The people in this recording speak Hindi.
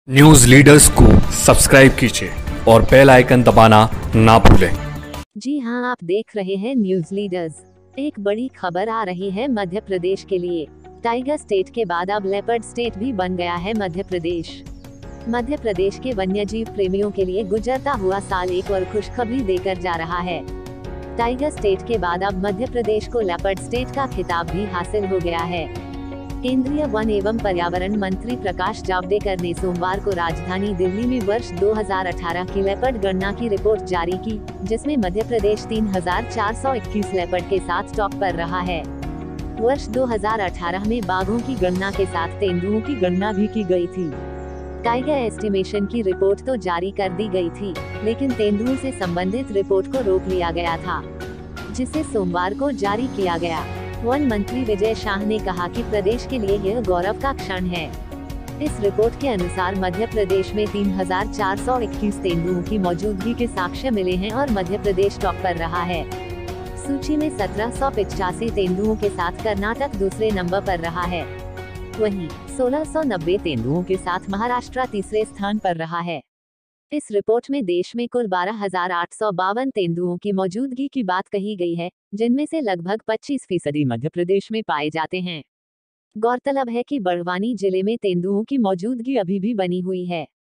न्यूज लीडर्स को सब्सक्राइब कीजिए और बेल आइकन दबाना ना भूलें। जी हां, आप देख रहे हैं न्यूज लीडर्स। एक बड़ी खबर आ रही है मध्य प्रदेश के लिए। टाइगर स्टेट के बाद अब लेपर्ड स्टेट भी बन गया है मध्य प्रदेश। मध्य प्रदेश के वन्यजीव प्रेमियों के लिए गुजरता हुआ साल एक और खुशखबरी देकर जा रहा है। टाइगर स्टेट के बाद अब मध्य प्रदेश को लेपर्ड स्टेट का खिताब भी हासिल हो गया है। केंद्रीय वन एवं पर्यावरण मंत्री प्रकाश जावड़ेकर ने सोमवार को राजधानी दिल्ली में वर्ष 2018 की लेपर्ड गणना की रिपोर्ट जारी की, जिसमें मध्य प्रदेश 3421 लेपर्ड के साथ टॉप पर रहा है। वर्ष 2018 में बाघों की गणना के साथ तेंदुओं की गणना भी की गई थी। टाइगर एस्टिमेशन की रिपोर्ट तो जारी कर दी गई थी, लेकिन तेंदुओं से संबंधित रिपोर्ट को रोक लिया गया था, जिसे सोमवार को जारी किया गया। वन मंत्री विजय शाह ने कहा कि प्रदेश के लिए यह गौरव का क्षण है। इस रिपोर्ट के अनुसार मध्य प्रदेश में 3421 तेंदुओं की मौजूदगी के साक्ष्य मिले हैं और मध्य प्रदेश टॉप पर रहा है। सूची में 1785 तेंदुओं के साथ कर्नाटक दूसरे नंबर पर रहा है। वहीं 1690 तेंदुओं के साथ महाराष्ट्र तीसरे स्थान पर रहा है। इस रिपोर्ट में देश में कुल 12,852 तेंदुओं की मौजूदगी की बात कही गई है, जिनमें से लगभग 25% मध्य प्रदेश में पाए जाते हैं। गौरतलब है कि बड़वानी जिले में तेंदुओं की मौजूदगी अभी भी बनी हुई है।